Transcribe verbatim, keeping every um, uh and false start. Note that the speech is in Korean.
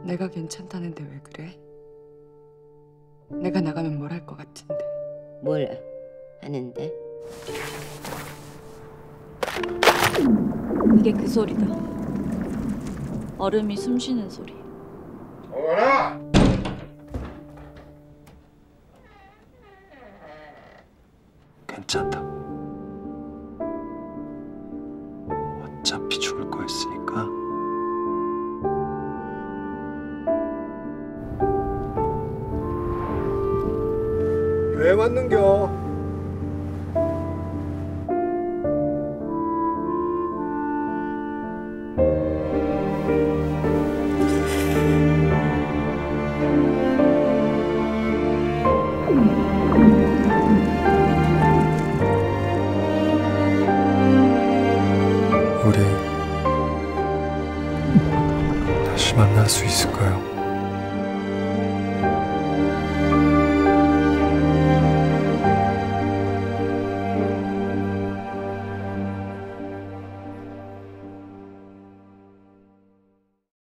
내가 괜찮다는데 왜 그래? 내가 나가면 뭘 할 것 같은데. 뭘 하는데? 이게 그 소리다. 얼음이 숨쉬는 소리. 어머나! 괜찮다. 어차피 죽을 거였으니까. 왜 왔는겨? 우리 다시 만날 수 있을까요?